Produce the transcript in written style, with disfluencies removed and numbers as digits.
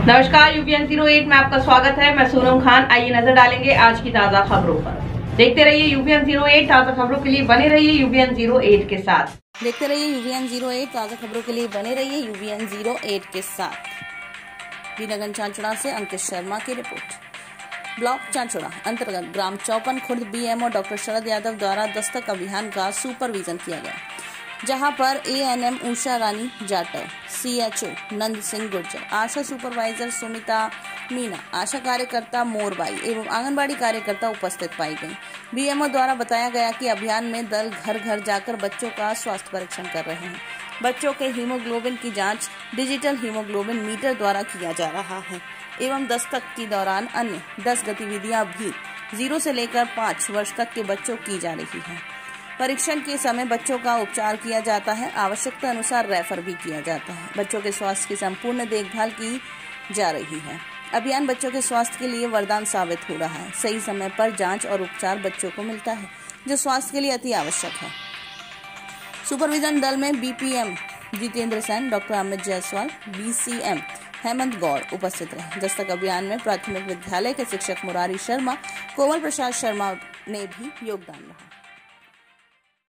नमस्कार, यूपीएन 08 में आपका स्वागत है। मैं सोनम खान। आइए नजर डालेंगे आज की ताजा खबरों पर। देखते रहिए यूपीएन 08। ताजा खबरों के लिए बने रहिए यूपीएन 08 के साथ। देखते रहिए यूपीएन 08। ताजा खबरों के लिए बने रहिए यूपीएन 08 के साथ। बीनागंज चांचड़ा से अंकित शर्मा की रिपोर्ट। ब्लॉक चांचड़ा अंतर्गत ग्राम चौपन खुर्द बीएमओ डॉक्टर शरद यादव द्वारा दस्तक अभियान का सुपरविजन किया गया, जहां पर ANM Usha Rani Jatav, CHO Nand Singh Gurjar, ASHA supervisor Sumita Meena, ASHA कार्यकर्ता मोरबाई एवं आंगनबाड़ी कार्यकर्ता उपस्थित पाई गई। बीएमओ द्वारा बताया गया कि अभियान में दल घर घर जाकर बच्चों का स्वास्थ्य परीक्षण कर रहे हैं। बच्चों के हीमोग्लोबिन की जांच डिजिटल हीमोग्लोबिन मीटर द्वारा किया जा रहा है एवं दस्तक के दौरान अन्य 10 गतिविधियां भी 0 से लेकर 5 वर्ष तक के बच्चों की जा रही है। परीक्षण के समय बच्चों का उपचार किया जाता है, आवश्यकता अनुसार रेफर भी किया जाता है। बच्चों के स्वास्थ्य की संपूर्ण देखभाल की जा रही है। अभियान बच्चों के स्वास्थ्य के लिए वरदान साबित हो रहा है। सही समय पर जांच और उपचार बच्चों को मिलता है, जो स्वास्थ्य के लिए अति आवश्यक है। सुपरविजन दल में BPM Jitendra Sen, doctor Amit Jaiswal, BCM Hemant Gaur उपस्थित रहे। दस्तक अभियान में प्राथमिक विद्यालय के शिक्षक मुरारी शर्मा, कोमल प्रसाद शर्मा ने भी योगदान रहा।